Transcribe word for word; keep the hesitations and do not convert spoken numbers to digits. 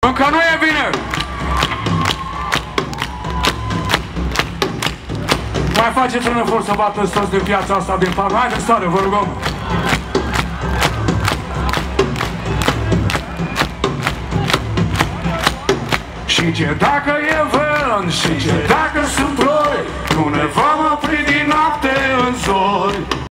Încă nu e bine! Mai faceți un efort să bată toți din piața asta din parc. Haideți tare, vă rugăm! Și ce dacă e vânt, și ce dacă sunt ploi, nu ne vom